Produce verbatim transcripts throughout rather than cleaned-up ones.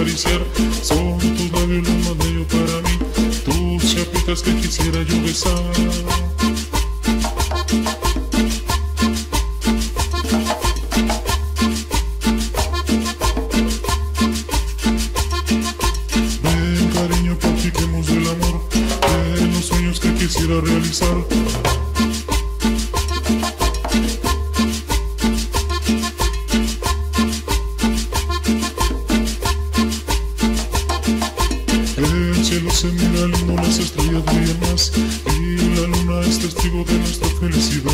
acariciar. Son tus labios lo más bello para mí, tus chapitas que quisiera yo besar. Ven cariño, practiquemos el amor, de los sueños que quisiera realizar. El cielo se mira lindo, las estrellas brillan más y la luna es testigo de nuestra felicidad.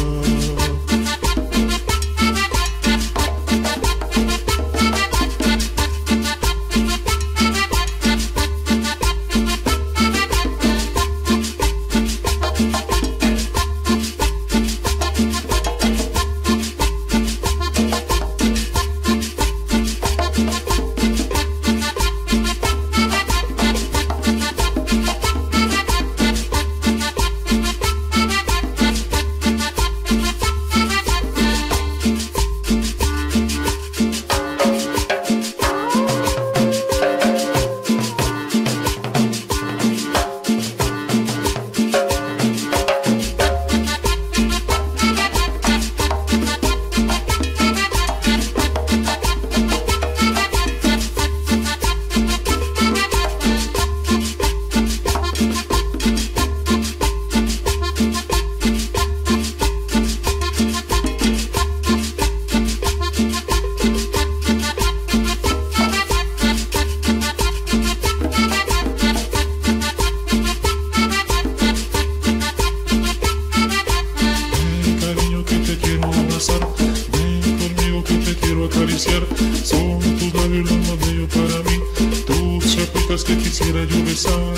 Ven conmigo que te quiero acariciar. Son tus labios lo más bello para mí, tus chapitas que quisiera yo besar.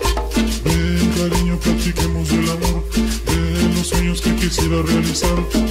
Ven cariño, practiquemos el amor, de los sueños que quisiera realizar.